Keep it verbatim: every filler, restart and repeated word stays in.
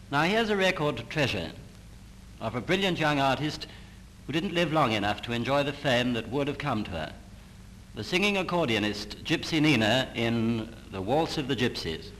Now here's a record treasure of a brilliant young artist who didn't live long enough to enjoy the fame that would have come to her. The singing accordionist Gypsy Nina in the Waltz of the Gypsies.